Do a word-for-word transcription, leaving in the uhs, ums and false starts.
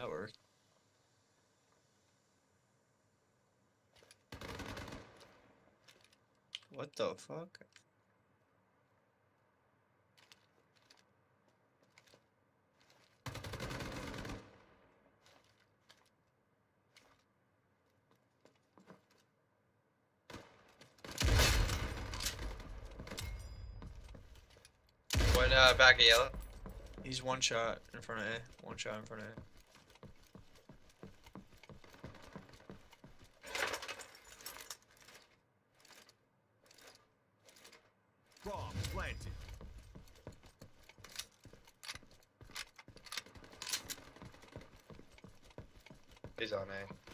that worked. What the fuck? One uh, back of yellow. He's one shot in front of A. One shot in front of A. Bomb planted. He's on A.